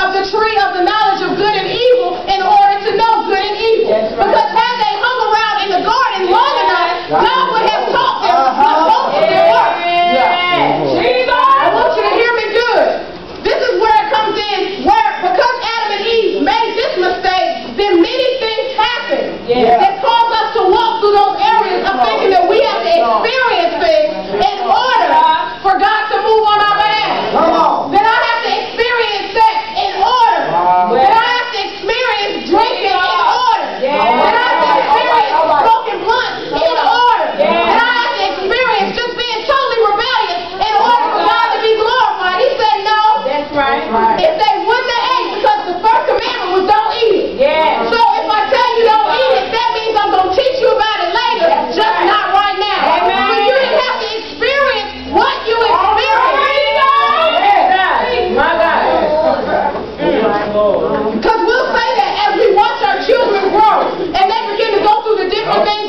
of the tree of the knowledge of good and evil in order to know good and evil. Because had they hung around in the garden long enough, God would have taught them both of their work. I want you to hear me good. This is where it comes in, where because Adam and Eve made this mistake, then many things happen that cause us to walk through those areas of thinking that we have to experience things in order for God to move on our behalf. That I have to experience sex in order. That I have to experience drinking in order. That I have to experience smoking blunt in order. That I have to experience just being totally rebellious in order for God to be glorified. He said no. That's right. If they wouldn't have ate, because the first commandment was don't eat it. So if I tell you don't eat it, that means I'm going to teach you about it later, just not right now. So you didn't have to experience what you experienced. My God. Because we'll say that as we watch our children grow and they begin to go through the different things